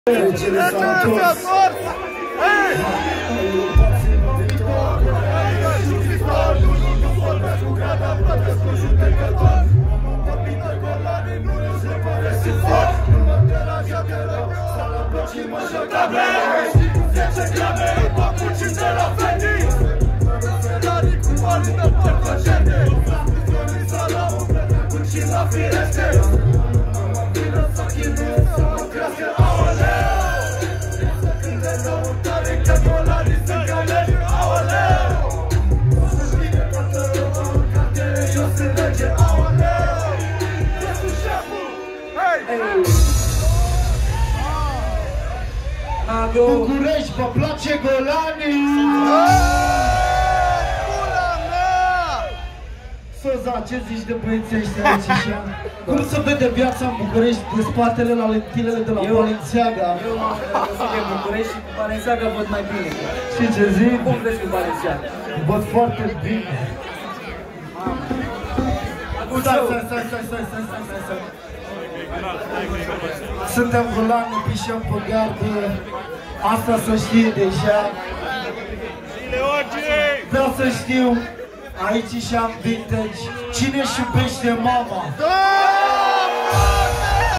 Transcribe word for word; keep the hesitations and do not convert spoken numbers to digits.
București, vă place Golanii? Pula mea! Soza, ce zici de băieții ăștia aici așa? Cum se vede viața în București de spatele la lentilele de la Balenciaga? Eu m-am răzut de București și cu Balenciaga văd mai bine. Și ce zic? Cum vezi cu Balenciaga? Văd foarte bine. Stai, stai, stai, stai, stai, stai, stai, stai, stai. Suntem Golani, pișăm pe gardă. Asta să știe deja. Vreau să știu, aici și-am vintage. Cine-și iubește mama? Da!